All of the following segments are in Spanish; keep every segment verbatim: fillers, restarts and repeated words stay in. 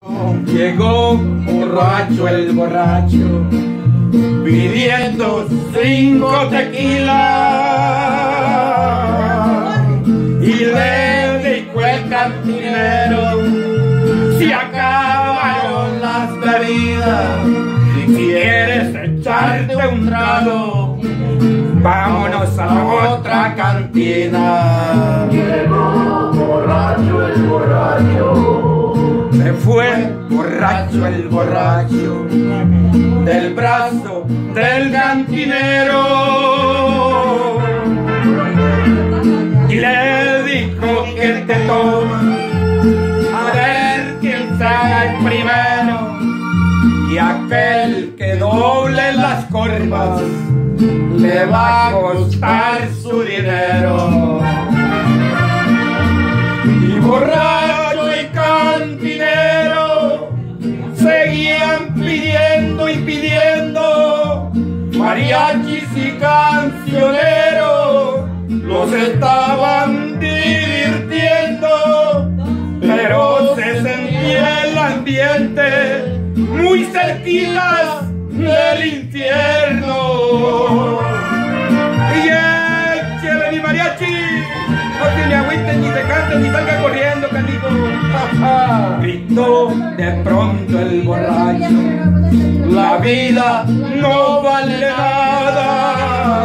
Llegó borracho el borracho, pidiendo cinco tequilas, y le dijo el cantinero: si acabaron las bebidas, si quieres echarte un trago, vámonos a la otra cantina. Llegó borracho el borracho, se fue borracho el borracho del brazo del cantinero, y le dijo que te toma, a ver quién será el primero, y aquel que doble las corvas le va a costar su dinero. Y borracho y cantinero seguían pidiendo y pidiendo, mariachis y cancioneros los estaban divirtiendo, pero se sentía el ambiente muy cerquitas del infierno. Y échele mi mariachi, no tiene agüita ni se cante ni salga corriendo, canijo. Gritó de pronto el borracho: la vida no vale nada.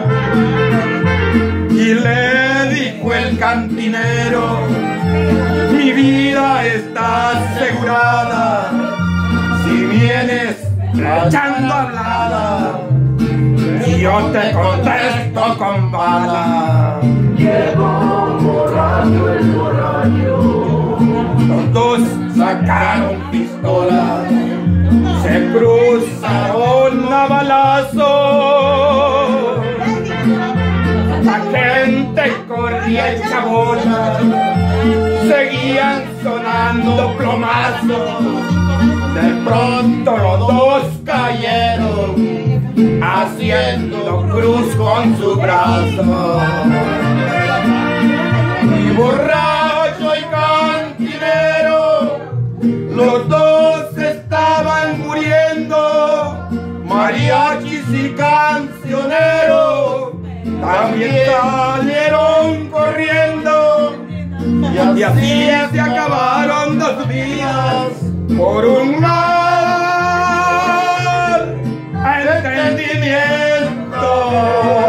Y le dijo el cantinero: mi vida está asegurada, si vienes echando hablada, yo te contesto con bala. llegó borracho el borracho, Los dos sacaron pistolas, se cruzaron a balazos, la gente corría hecha bola, seguían sonando plomazos. De pronto los dos cayeron, haciendo cruz con su brazo. Y borracho y cantinero, los dos estaban muriendo, mariachis y cancioneros también salieron corriendo, y así se acabaron dos vidas por un mal entendimiento.